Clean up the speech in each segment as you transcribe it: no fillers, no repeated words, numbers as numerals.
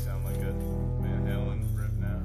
sound like a Van Halen riff now.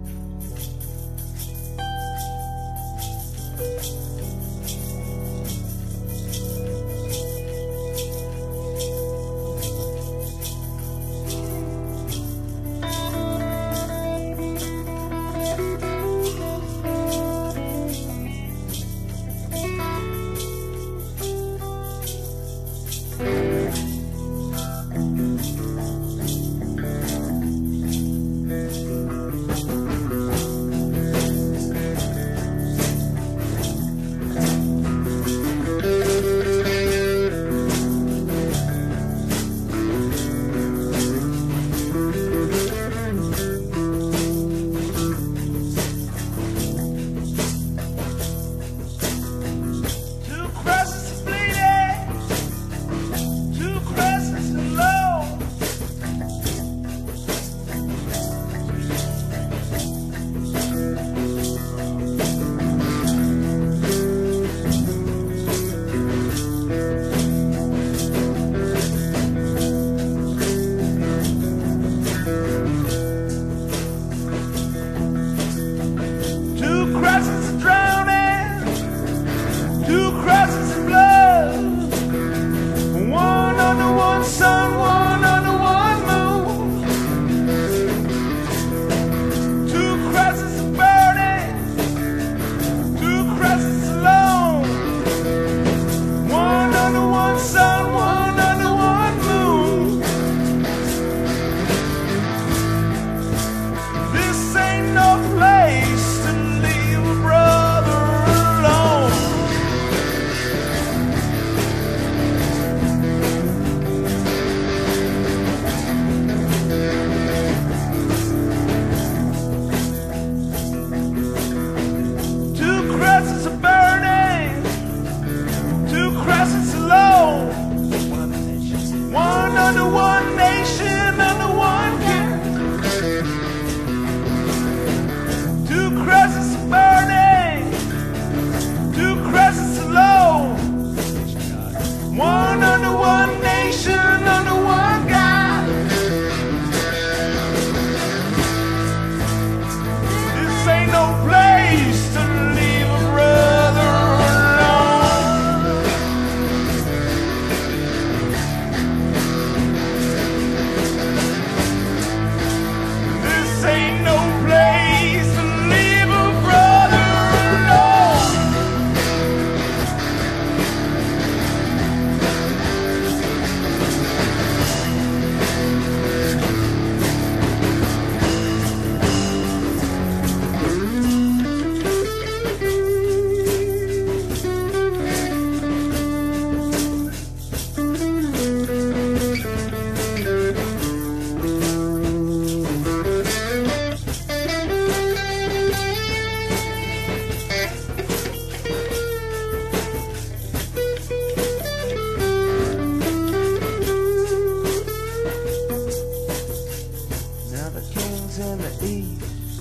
In the east,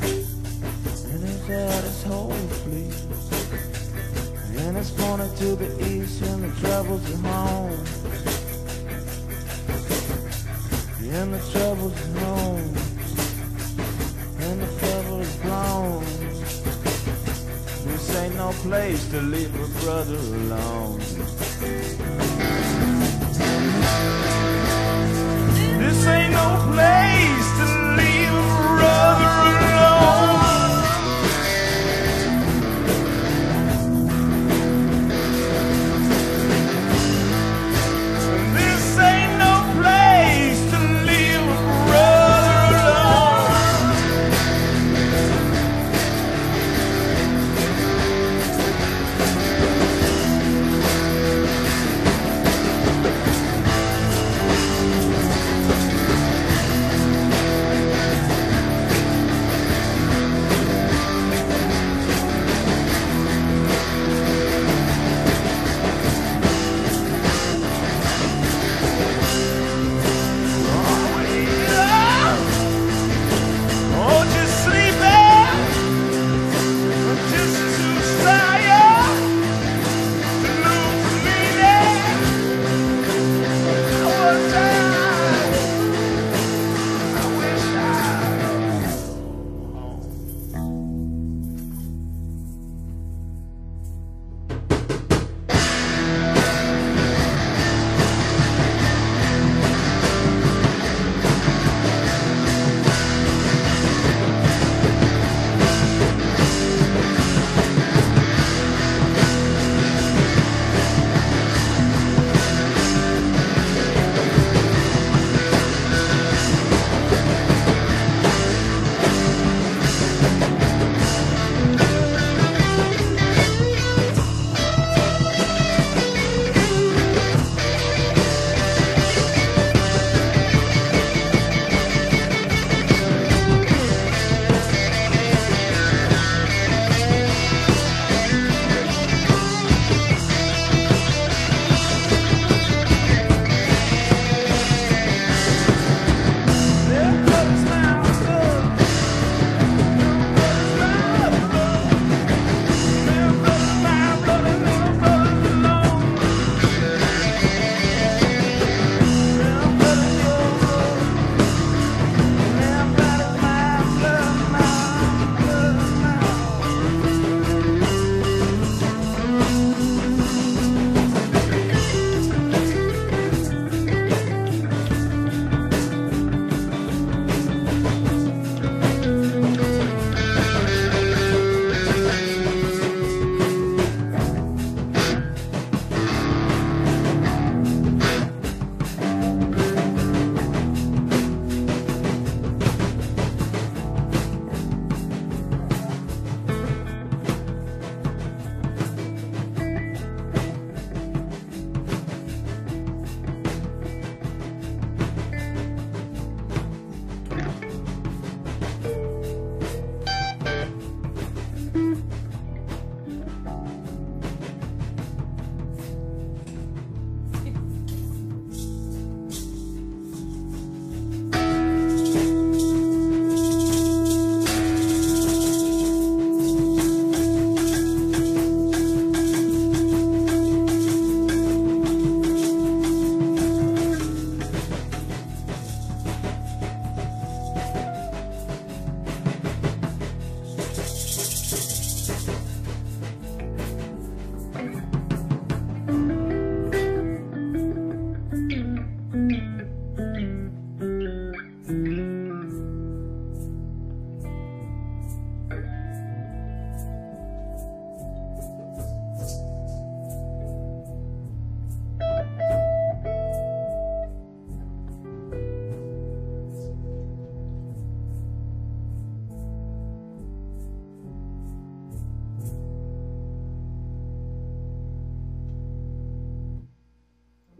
and it's got its whole fleet, and it's pointed to the east, and the troubles are home, and the troubles are home, and the trouble is blown. This ain't no place to leave a brother alone. This ain't no place to leave a brother alone. This ain't no place to leave a brother alone.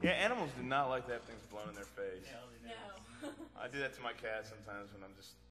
Yeah, animals do not like to have things blown in their face. Hell, they No. don't. I do that to my cat sometimes when I'm just